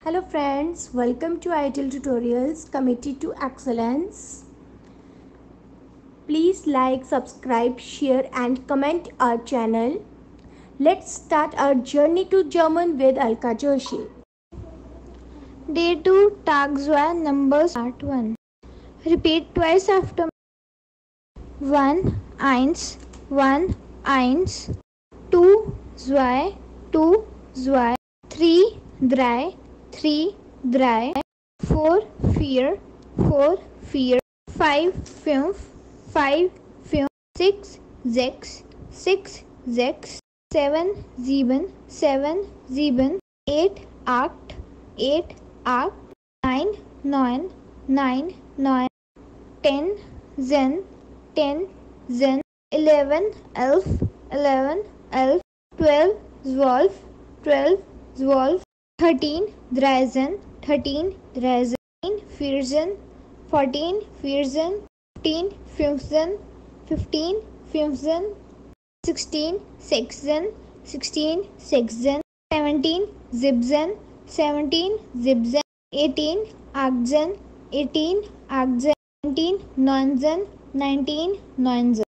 Hello friends, welcome to ITIL Tutorials Committed to Excellence. Please like, subscribe, share and comment our channel. Let's start our journey to German with Alka Joshi. Day 2, Tag 2, Numbers Part 1. Repeat twice after me. 1, 1, 1, 1. 2, 2, 2, 2. 3, 3, 3, 3. 4, 4, 4, 4. 5, 5, 5, 5. 6, 6, 6, 6. 7, 7, 7, 7. 8, 8, 8, 8. 9, 9, 9, 9. 10, 10, 10, 10. 11, 11, 11, 11. 12, 12, 12, 12. 13, 13, 13, 13. 14, 14, 14. 15, 15, 15, 15. 16, 16, 16, 16. 17, 17, 17, 17. 18, 18, 18, 19, 19, 19.